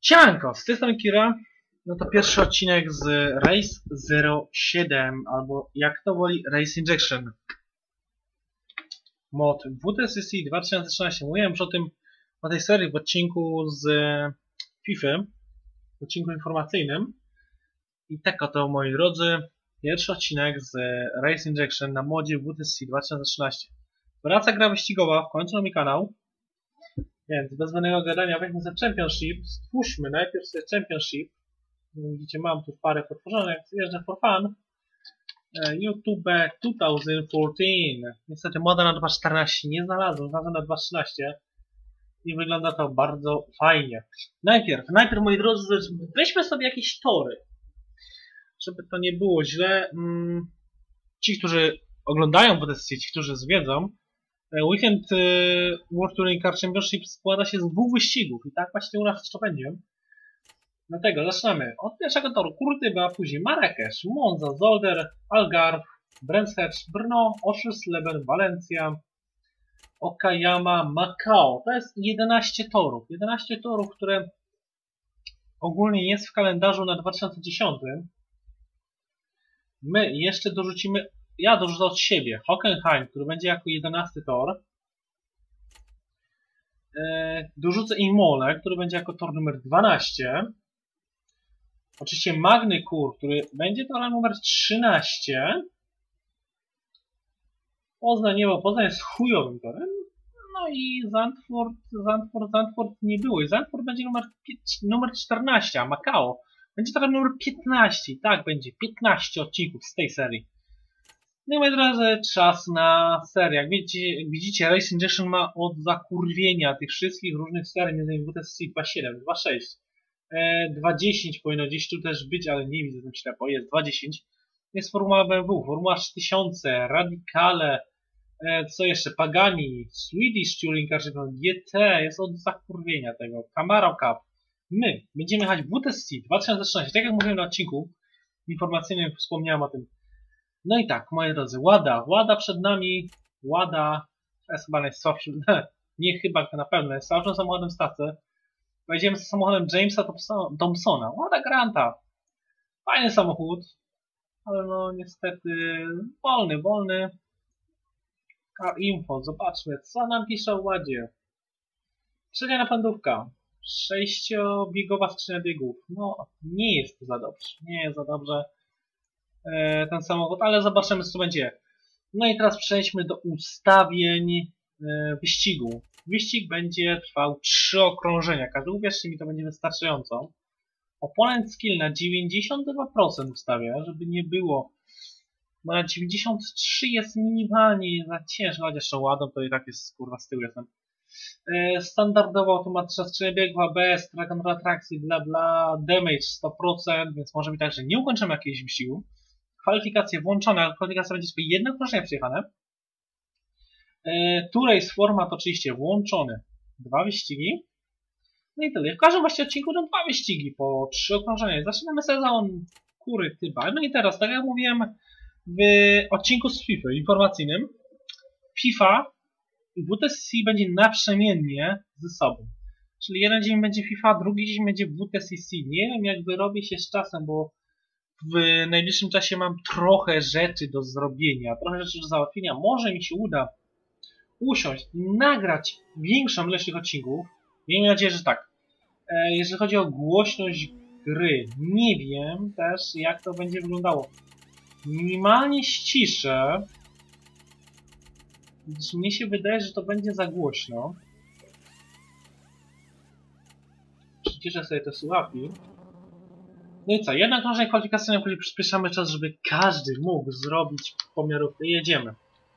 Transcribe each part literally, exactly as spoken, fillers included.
Siemanko, z tej strony Kira. No to pierwszy odcinek z Race zero siedem, albo jak to woli Race Injection. Mod W T C C dwa tysiące trzynaście. Mówiłem już o tym, o tej serii w odcinku z FIFA, w odcinku informacyjnym. I tak oto, moi drodzy, pierwszy odcinek z Race Injection na modzie W T C C dwa tysiące trzynaście. Wraca gra wyścigowa, w końcu na mi kanał. Więc bez zbędnego gadania weźmy sobie Championship. Stwórzmy najpierw sobie Championship. Widzicie, mam tu parę potworzonych, jeżdżę for fun. YouTube dwa tysiące czternaście. Niestety moda na dwa tysiące czternaście nie znalazłem, znalazłem na dwa tysiące trzynaście. I wygląda to bardzo fajnie. Najpierw, najpierw moi drodzy, weźmy sobie jakieś tory. Żeby to nie było źle. Ci, którzy oglądają W T C C, ci, którzy zwiedzą, Weekend World Touring Car Championship składa się z dwóch wyścigów i tak właśnie u nas to będzie. Dlatego zaczynamy od pierwszego toru Kurtyba, później Marrakesz, Monza, Zolder, Algarve, Brands Hatch, Brno, Oshus, Leben, Valencia, Okayama, Macao. To jest jedenaście torów. jedenaście torów, które ogólnie jest w kalendarzu na dwa tysiące dziesiąty. My jeszcze dorzucimy, ja dorzucę od siebie Hockenheim, który będzie jako jedenasty tor. Eee, dorzucę Imole, który będzie jako tor numer dwanaście. Oczywiście Magny-Cours, który będzie torem numer trzynaście. Poznań nie było, Poznań jest chujowym torem. No i Zandvoort, Zandvoort, Zandvoort nie było. I Zandvoort będzie numer, numer czternaście, a Macao będzie torem numer piętnaście. I tak będzie piętnaście odcinków z tej serii. No i moi drodzy, czas na serię. Jak widzicie, widzicie, Race Injection ma od zakurwienia tych wszystkich różnych serii, między innymi W T C C dwa siedem, dwa sześć, dwa dziesięć powinno gdzieś tu też być, ale nie widzę tam ślepo, jest dwa dziesięć. Jest Formuła B M W, Formuła trzy tysiące, Radicale, co jeszcze, Pagani, Swedish Touring Car Championship, G T, jest od zakurwienia tego, Camaro Cup. My będziemy jechać W T C C dwa tysiące trzynaście, tak jak mówiłem na odcinku informacyjnym, wspomniałem o tym. No i tak, moi drodzy, Łada, Łada przed nami, Łada, to jest chyba najsłabszym, nie chyba, to na pewno jest słabszym samochodem w stawce. Pojedziemy z samochodem Jamesa Thompsona, Łada Granta. Fajny samochód, ale no niestety wolny, wolny. Car Info, zobaczmy, co nam pisze o Ładzie. Przednia napędówka, sześciobiegowa skrzynia biegów, no nie jest to za dobrze, nie jest za dobrze ten samochód, ale zobaczymy, co będzie. No i teraz przejdźmy do ustawień wyścigu. Wyścig będzie trwał trzy okrążenia. Każdy, uwierzcie mi, to będzie wystarczająco. Opponent skill na dziewięćdziesiąt dwa procent ustawia, żeby nie było. Bo na dziewięćdziesiąt trzy jest minimalnie za ciężko, chociaż jeszcze ładą, to i tak jest kurwa z tyłu jestem. Standardowo automatyczna skrzynia biegów, A B S, track control atrakcji, bla bla, damage sto procent, więc może być tak, że nie ukończymy jakiegoś wyścigu. Kwalifikacje włączone, ale kwalifikacja będzie tylko jedno okrążenie przejechane. Two race format oczywiście włączony. Dwa wyścigi. No i tyle. W każdym właśnie odcinku będą dwa wyścigi po trzy okrążenia. Zaczynamy sezon Kurtyba. No i teraz, tak jak mówiłem w odcinku z FIFA informacyjnym, FIFA i W T C C będzie naprzemiennie ze sobą. Czyli jeden dzień będzie FIFA, drugi dzień będzie W T C C. Nie wiem, jak wyrobię się z czasem, bo w najbliższym czasie mam trochę rzeczy do zrobienia, trochę rzeczy do załatwienia. Może mi się uda usiąść i nagrać większą ilość tych odcinków. Miejmy nadzieję, że tak. Jeżeli chodzi o głośność gry, nie wiem też, jak to będzie wyglądało. Minimalnie ściszę, gdyż mnie się wydaje, że to będzie za głośno. Przyciszę sobie te słuchawki. No i co, jednak krążenie kwalifikacyjne, później przyspieszamy czas, żeby każdy mógł zrobić pomiarówkę i jedziemy.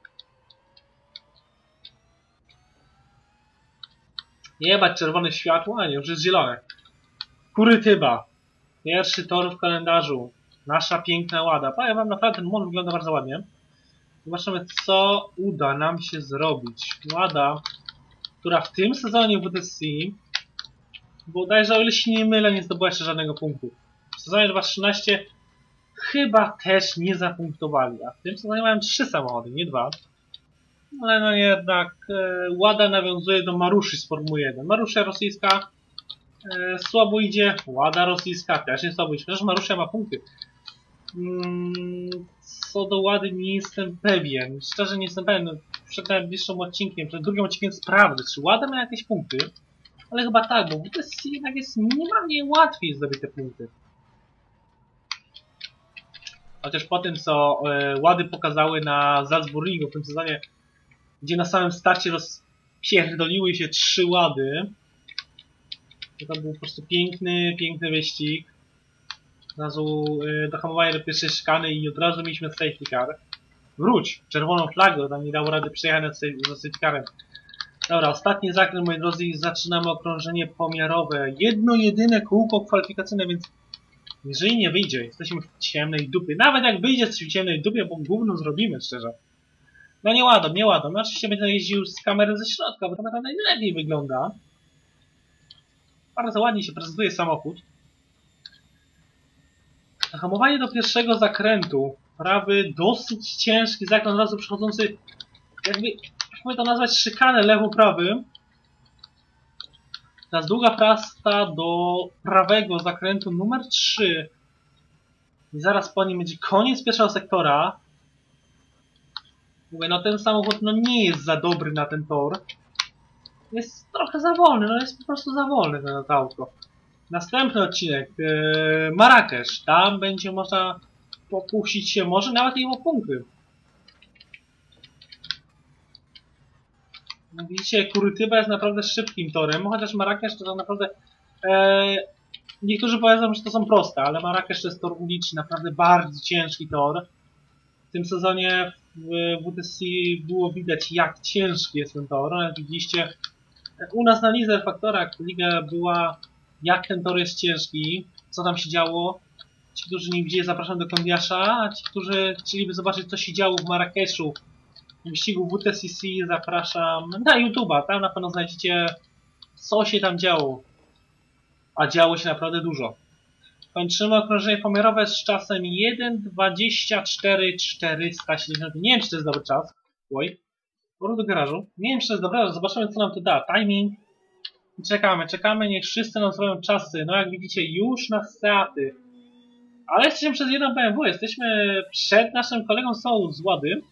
Jebać czerwone światło, a nie, już jest zielone. Kurtyba. Pierwszy tor w kalendarzu. Nasza piękna Łada. Powiem wam, naprawdę ten mod wygląda bardzo ładnie. Zobaczymy, co uda nam się zrobić. Łada, która w tym sezonie W T C C, bodajże o ile się nie mylę, nie zdobyła jeszcze żadnego punktu. W sezonie dwa tysiące trzynaście chyba też nie zapunktowali, a w tym sezonie mają trzy samochody, nie dwa. Ale no jednak e, Łada nawiązuje do Maruszy z Formuły jeden. Marusza rosyjska E, słabo idzie Łada rosyjska, też nie słabo idzie. Przecież Marusia ma punkty. Mm, co do Łady nie jestem pewien. Szczerze nie jestem pewien. Przed najbliższym odcinkiem, przed drugim odcinkiem sprawdzę, czy Łada ma jakieś punkty. Ale chyba tak, bo W T C jednak jest minimalnie łatwiej zdobyć te punkty. Chociaż po tym, co e, Łady pokazały na Salzburgu w tym sezonie, gdzie na samym starcie rozpierdoliły się trzy Łady, to, to był po prostu piękny, piękny wyścig. Od razu e, dohamowanie do pierwszej szkany i od razu mieliśmy safety car. Wróć! Czerwoną flagę, tam nie dało rady przejechać za safety carem. Dobra, ostatni zakręt, moi drodzy, i zaczynamy okrążenie pomiarowe. Jedno, jedyne kółko kwalifikacyjne, więc jeżeli nie wyjdzie, jesteśmy w ciemnej dupie. Nawet jak wyjdzie w ciemnej dupie, bo gówno zrobimy, szczerze. No nie ładą, nie ładą. No oczywiście będę jeździł z kamery ze środka, bo kamera najlepiej wygląda. Bardzo ładnie się prezentuje samochód. Hamowanie do pierwszego zakrętu. Prawy, dosyć ciężki zakręt, od razu przechodzący, jakby, jak to nazwać, szykanę lewo-prawy. Teraz długa prosta do prawego zakrętu numer trzy. I zaraz po nim będzie koniec pierwszego sektora. Mówię, no ten samochód no nie jest za dobry na ten tor. Jest trochę za wolny, no jest po prostu za wolny ten auto. Następny odcinek, yy, Marrakesz. Tam będzie można popuścić się, może nawet i o punkty. Widzicie, Kurytyba jest naprawdę szybkim torem, chociaż Marrakesz to tak naprawdę... E, niektórzy powiedzą, że to są proste, ale Marrakesz to jest tor uliczny, naprawdę bardzo ciężki tor. W tym sezonie w W T C było widać, jak ciężki jest ten tor. Jak widzieliście, jak u nas na Lizer Faktorach liga była, jak ten tor jest ciężki, co tam się działo. Ci, którzy nie widzieli, zapraszam do Kondiasza, a ci, którzy chcieliby zobaczyć, co się działo w Marrakeszu, w wyścigu W T C C, zapraszam na YouTube'a. Tam na pewno znajdziecie, co się tam działo. A działo się naprawdę dużo. Kończymy okrążenie pomiarowe z czasem jeden dwadzieścia cztery czterysta siedemdziesiąt. Nie wiem, czy to jest dobry czas. Oj. Powrót do garażu. Nie wiem, czy to jest dobry czas. Zobaczymy, co nam to da. Timing. Czekamy, czekamy. Niech wszyscy nam zrobią czasy. No jak widzicie, już na Seaty. Ale jesteśmy przez jedną B M W. Jesteśmy przed naszym kolegą Soul z Łady.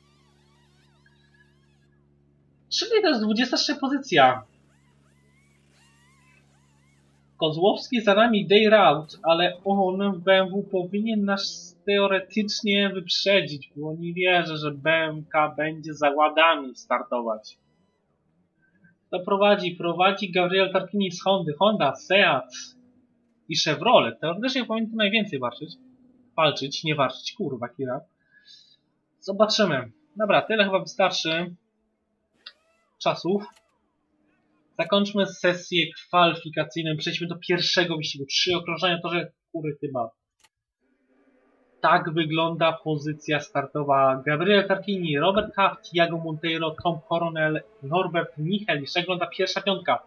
Czyli to jest dwudziesta trzecia pozycja. Kozłowski za nami day route, ale on w B M W powinien nas teoretycznie wyprzedzić, bo nie wierzę, że B M K będzie za Ładami startować. To prowadzi, prowadzi Gabriel Tarquini z Hondy, Honda, Seat i Chevrolet. Teoretycznie powinien tu najwięcej walczyć. Walczyć, nie walczyć, kurwa, Kira. Zobaczymy. Dobra, tyle chyba wystarczy czasów. Zakończmy sesję kwalifikacyjną. Przejdźmy do pierwszego wyścigu. Trzy okrążenia to, że Kurytyba. Tak wygląda pozycja startowa. Gabriel Tarquini, Robert Huff, Thiago Monteiro, Tom Coronel, Norbert Michel. Jeszcze wygląda pierwsza piątka.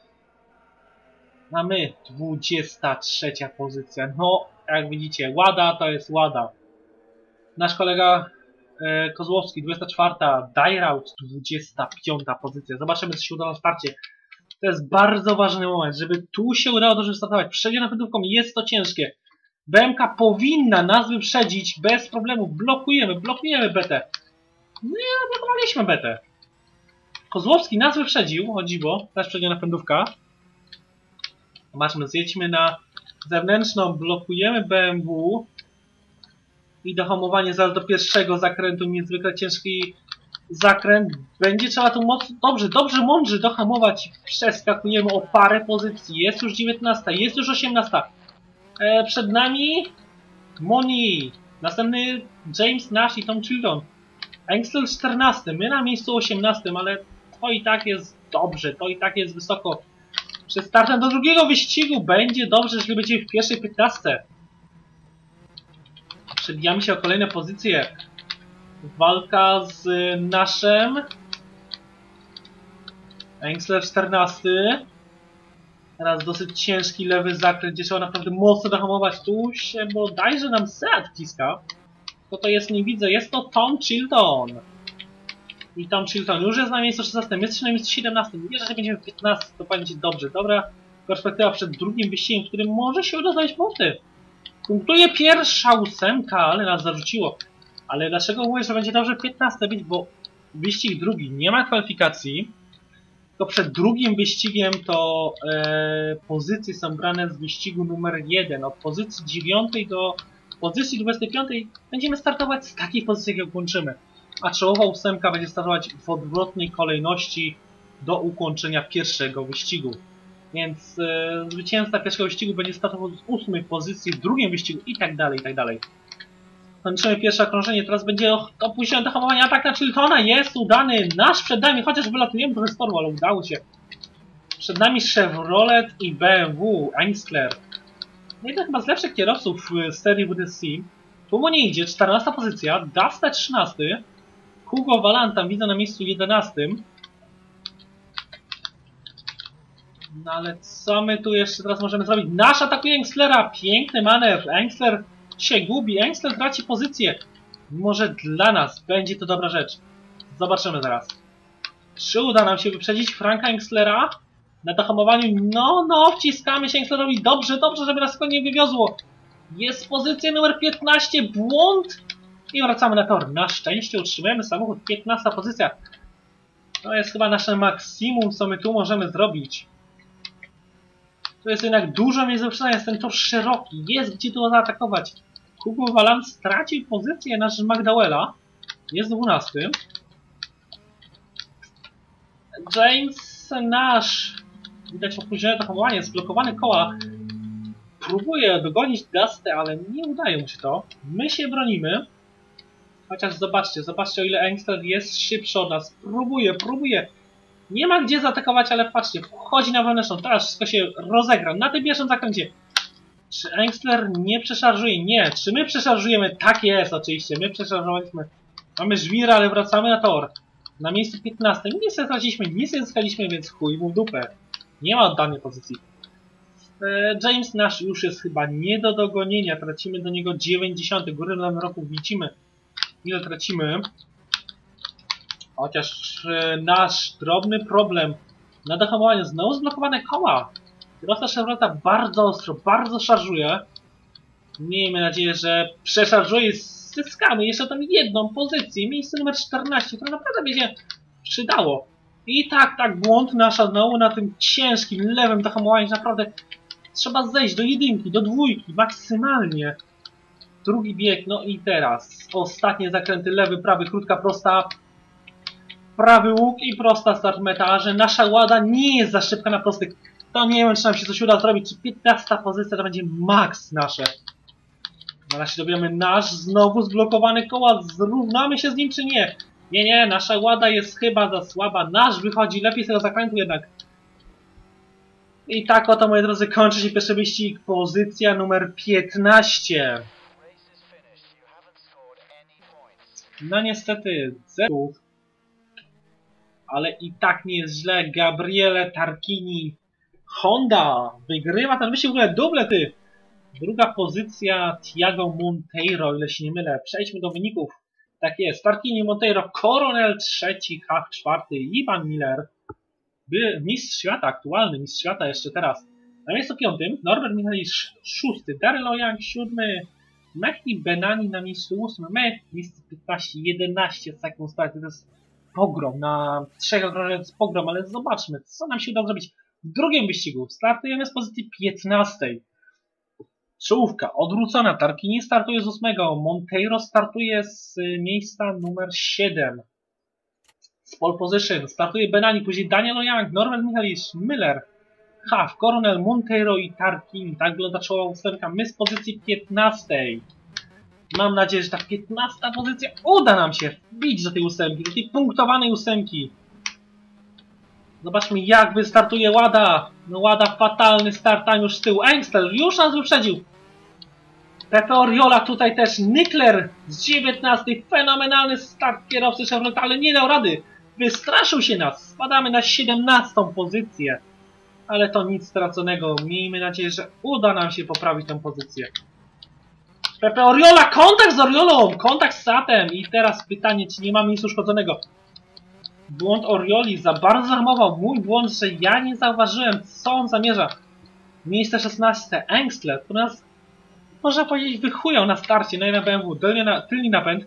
A my dwudziesta trzecia pozycja. No, jak widzicie, Łada to jest Łada. Nasz kolega e, Kozłowski, dwudziesta czwarta. Dajraut, dwudziesta piąta pozycja. Zobaczymy, co się uda na starcie. To jest bardzo ważny moment, żeby tu się udało dobrze startować. Przejdzie napędówką, jest to ciężkie. B M K powinna nas wyprzedzić bez problemu. Blokujemy, blokujemy B T. No i blokowaliśmy B T. Kozłowski nas wyprzedził, o dziwo, też przejdzie napędówka. Zobaczmy, zjedźmy na zewnętrzną, blokujemy B M W. I dohamowanie zaraz do pierwszego zakrętu, niezwykle ciężki zakręt. Będzie trzeba tu mocno, dobrze, dobrze, mądrze dohamować. Przeskakujemy o parę pozycji. Jest już dziewiętnasta, jest już osiemnasta. E, przed nami Moni. Następny James Nash i Tom Chilton. Engsel czternasty, my na miejscu osiemnastym, ale to i tak jest dobrze, to i tak jest wysoko. Przed startem do drugiego wyścigu będzie dobrze, jeżeli będziemy w pierwszej piętnastce. Przebijamy się o kolejne pozycje. Walka z Nashem. Engsler czternasty. Teraz dosyć ciężki lewy zakręt, gdzie trzeba naprawdę mocno dohamować. Tu się bodajże nam Seat wciska. Kto to jest, nie widzę. Jest to Tom Chilton. I Tom Chilton już jest na miejscu szesnastym. Jest na miejscu siedemnastym. Nie wierzę, że będziemy w piętnastym. To będzie dobrze. Dobra. perspektywa przed drugim wyścigiem, w którym może się uda zdobyć punkty. Punktuje pierwsza ósemka, ale nas zarzuciło. Ale dlaczego mówię, że będzie dobrze piętnaste być? Bo wyścig drugi nie ma kwalifikacji. To przed drugim wyścigiem to e, pozycje są brane z wyścigu numer jeden. Od pozycji dziewiątej do pozycji dwudziestej piątej będziemy startować z takiej pozycji, jak ukończymy. A czołowa ósemka będzie startować w odwrotnej kolejności do ukończenia pierwszego wyścigu. Więc e, zwycięzca pierwszego wyścigu będzie startował z ósmej pozycji w drugim wyścigu i tak dalej, i tak dalej. Kończymy pierwsze okrążenie, teraz będzie opóźnione do hamowania. Atak na Chiltona jest udany. Nasz przed nami, chociaż wylatujemy trochę z toru, ale udało się. Przed nami Chevrolet i B M W, Engstler. No i to chyba z lepszych kierowców w serii W D C. Tu mu nie idzie, czternasta pozycja, Duster trzynasty, Hugo Valanta widzę na miejscu jedenastym. No ale co my tu jeszcze teraz możemy zrobić? Nasz atakuje Engstlera, piękny manewr, Engstler się gubi, Engstler traci pozycję. Może dla nas będzie to dobra rzecz. Zobaczymy zaraz. Czy uda nam się wyprzedzić Franka Engstlera? Na dohamowaniu, no, no, wciskamy się Engstlerowi. Dobrze, dobrze, żeby nas nie wywiozło. Jest pozycja numer piętnaście, błąd. I wracamy na tor. Na szczęście utrzymujemy samochód, piętnasta pozycja. To jest chyba nasze maksimum, co my tu możemy zrobić. To jest jednak dużo miejsc do wyprzedzania, jest ten tor szeroki, jest gdzie tu zaatakować. Hugo Valant stracił pozycję, nasz McDowella jest dwunasty. James nasz, widać opóźnione to hamowanie, zblokowane koła. Próbuje dogonić Dustę, ale nie udaje mu się to. My się bronimy. Chociaż zobaczcie, zobaczcie o ile Engstler jest szybszy od nas. Próbuje, próbuje. Nie ma gdzie zaatakować, ale patrzcie, wchodzi na wewnętrzną. Teraz wszystko się rozegra na tym pierwszym zakręcie. Czy Engstler nie przeszarżuje? Nie. Czy my przeszarżujemy? Tak jest oczywiście. My przeszarżowaliśmy. Mamy żwira, ale wracamy na tor. Na miejscu piętnastym. Nic nie straciliśmy, nic nie zyskaliśmy, więc chuj mu w dupę. Nie ma oddanej pozycji. James nasz już jest chyba nie do dogonienia. Tracimy do niego dziewięćdziesiąt. Góry w nowym roku widzimy, ile tracimy. Chociaż nasz drobny problem na dohamowaniu. Znowu zblokowane koła. Kierowca Chevroleta bardzo ostro, bardzo szarżuje. Miejmy nadzieję, że przeszarżuje i zyskamy jeszcze tą jedną pozycję. Miejsce numer czternaście, które naprawdę będzie przydało. I tak, tak, błąd nasza znowu na tym ciężkim, lewym dohamowaniu. Naprawdę trzeba zejść do jedynki, do dwójki, maksymalnie. Drugi bieg, no i teraz ostatnie zakręty, lewy, prawy, krótka, prosta. Prawy łuk i prosta start meta, że nasza łada nie jest za szybka na prostych. To nie wiem, czy nam się coś uda zrobić, czy piętnasta pozycja to będzie max nasze. Na razie dobijamy nasz, znowu zblokowany koła, zrównamy się z nim czy nie? Nie, nie, nasza łada jest chyba za słaba, nasz wychodzi lepiej z tego zakrętu jednak. I tak oto, moi drodzy, kończy się pierwszy wyścig, pozycja numer piętnaście. No niestety, zero. Ale i tak nie jest źle. Gabriele Tarquini Honda wygrywa ten wyścig, w ogóle dublety. Druga pozycja Thiago Monteiro, ile się nie mylę. Przejdźmy do wyników. Tak jest, Tarquini, Monteiro, Coronel trzeci, Hach czwarty, Ivan Miller, by mistrz świata, aktualny mistrz świata jeszcze teraz. Na miejscu piątym Norbert Michalisz szósty, Daryl Ojang siódmy, Mehdi Benani na miejscu ósmym, my miejsce piętnaście, jedenaście sekund startu. To jest pogrom, na trzech okrążeniach to jest pogrom, ale zobaczmy, co nam się uda zrobić w drugim wyścigu. Startujemy z pozycji piętnastej. Czołówka odwrócona, Tarquini startuje z ósmego, Monteiro startuje z miejsca numer siedem. Z pole position startuje Benani, później Daniel Ojang, Norbert Michalisz, Miller, Hach, Coronel, Monteiro i Tarquini. Tak wygląda czołowa ósemka. My z pozycji piętnastej. Mam nadzieję, że ta piętnasta pozycja uda nam się wbić do tej ósemki, do tej punktowanej ósemki. Zobaczmy, jak wystartuje Łada. No Łada, fatalny start, tam już z tyłu. Engstler już nas wyprzedził. Pepe Oriola tutaj też. Nykler z dziewiętnastej. Fenomenalny start kierowcy Chevroleta, ale nie dał rady. Wystraszył się nas. Spadamy na siedemnastą pozycję. Ale to nic straconego. Miejmy nadzieję, że uda nam się poprawić tę pozycję. Pepe Oriola, kontakt z Oriolą, kontakt z Satem. I teraz pytanie, czy nie mamy nic uszkodzonego. Błąd Orioli, za bardzo zahamował. Mój błąd, że ja nie zauważyłem, co on zamierza. Miejsce szesnaste Engstler, który nas, można powiedzieć, wychujał na starcie, no i na B M W, tylny, na, tylny napęd.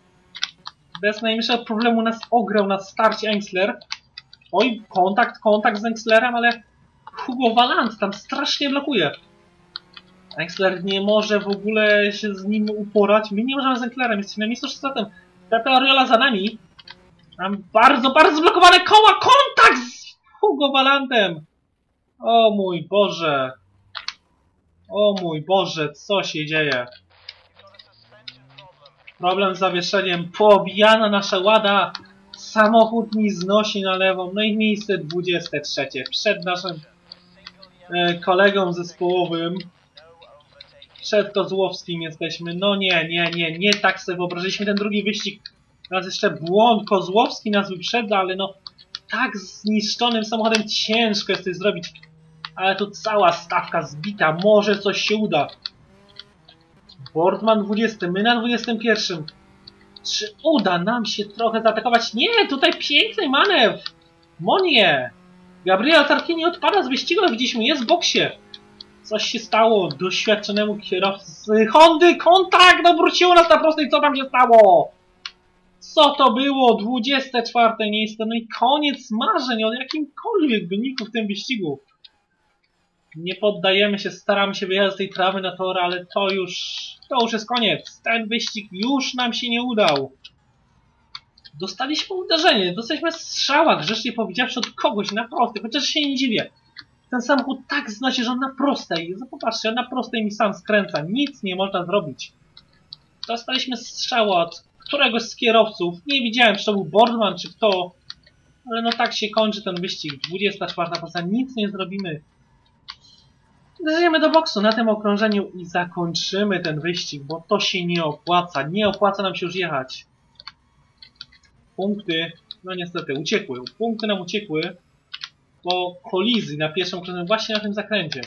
Bez najmniejszego problemu nas ograł na starcie Engstler. Oj, kontakt, kontakt z Engstlerem, ale Hugo Valant tam strasznie blokuje. Engstler nie może w ogóle się z nim uporać. My nie możemy z Engstlerem, jesteśmy na miejscu szesnastym. Pepe Oriola za nami. Mam bardzo, bardzo zblokowane koła. Kontakt z Hugo Valantem. O mój Boże. O mój Boże, co się dzieje? Problem z zawieszeniem. Poobijana nasza łada. Samochód mi znosi na lewą. No i miejsce dwudzieste trzecie. Przed naszym e, kolegą zespołowym. Przed Kozłowskim jesteśmy. No nie, nie, nie, nie tak sobie wyobrażaliśmy ten drugi wyścig. Teraz jeszcze błąd. Kozłowski nas wyprzedza, ale no tak zniszczonym samochodem ciężko jest coś zrobić. Ale tu cała stawka zbita. Może coś się uda. Boardman dwudziesty, my na dwudziestym pierwszym. Czy uda nam się trochę zaatakować? Nie, tutaj piękny manewr. Monie. Gabriel Tarquini odpada z wyścigu, jak widzieliśmy, jest w boksie. Coś się stało doświadczonemu kierowcy Hondy. Kontakt! Obróciło nas na prostej. Co tam się stało? Co to było? dwudzieste czwarte miejsce. No i koniec marzeń o jakimkolwiek wyniku w tym wyścigu. Nie poddajemy się, staramy się wyjechać z tej trawy na tor, ale to już, to już jest koniec. Ten wyścig już nam się nie udał. Dostaliśmy uderzenie, dostaliśmy strzała, grzecznie powiedziawszy, od kogoś na prostej, chociaż się nie dziwię. Ten samochód tak znaczy, że on na prostej, popatrzcie, on na prostej mi sam skręca, nic nie można zrobić. Dostaliśmy strzała od któregoś z kierowców, nie widziałem, czy to był Boardman, czy kto, ale no tak się kończy ten wyścig, dwudziesta czwarta pozycja, nic nie zrobimy. Zjedziemy do boksu na tym okrążeniu i zakończymy ten wyścig, bo to się nie opłaca. Nie opłaca nam się już jechać. Punkty, no niestety, uciekły. Punkty nam uciekły po kolizji na pierwszym okrążeniu właśnie na tym zakręcie.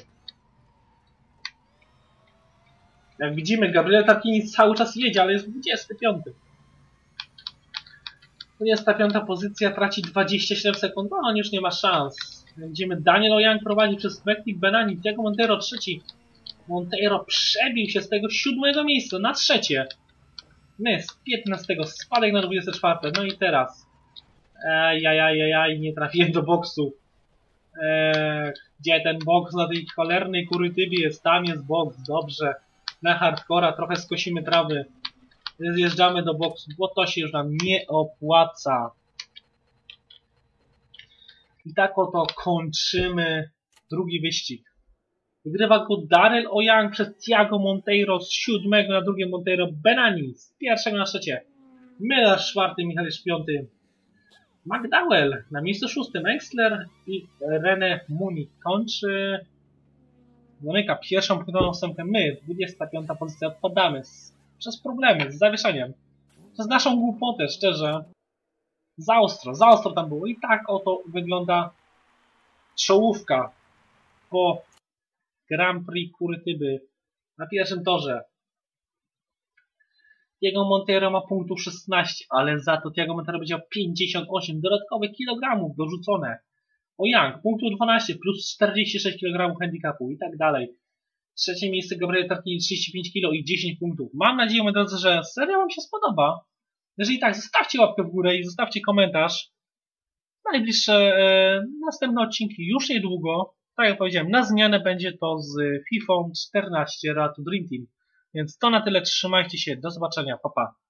Jak widzimy, Gabriel Tarquini cały czas jedzie, ale jest dwudziesty piąty. dwudziesta piąta pozycja, traci dwadzieścia siedem sekund, no on już nie ma szans. Widzimy, Daniel Oyoung prowadzi przez Mektik Benani, Thiago Monteiro trzeci. Monteiro przebił się z tego siódmego miejsca na trzecie. My z piętnastego, spadek na dwudzieste czwarte. No i teraz. Ejajajajaj, nie trafiłem do boksu. Eee, gdzie ten boks na tej cholernej Kurytybie jest? Tam jest boks, dobrze. Na hardcora trochę skosimy trawy. Zjeżdżamy do boksu, bo to się już nam nie opłaca. I tak oto kończymy drugi wyścig. Wygrywa go Daniel Oyoung przez Thiago Monteiro z siódmego na drugie Monteiro Benani z pierwszego na trzecie. Miller czwarty, Michalisz piąty. McDowell na miejscu szóstym. Engstler i René Muni kończy. Zamyka pierwszą punktową ósemkę. My, dwudziesta piąta pozycja, odpadamy z, przez problemy z zawieszeniem. Przez naszą głupotę, szczerze. Za ostro, za ostro tam było. I tak oto wygląda czołówka po Grand Prix Kurytyby na pierwszym torze. Thiago Monteiro ma punktów szesnaście, ale za to Thiago Monteiro będzie miał pięćdziesiąt osiem dodatkowych kilogramów dorzucone. Oyoung punktów dwanaście plus czterdzieści sześć kilogramów handicapu i tak dalej. Trzecie miejsce Gabriel Tarquini trzydzieści pięć kilogramów i dziesięć punktów. Mam nadzieję, moi drodzy, że seria wam się spodoba. Jeżeli tak, zostawcie łapkę w górę i zostawcie komentarz. Najbliższe, e, następne odcinki już niedługo. Tak jak powiedziałem, na zmianę będzie to z FIFA czternaście Road to Dream Team. Więc to na tyle, trzymajcie się, do zobaczenia, pa pa.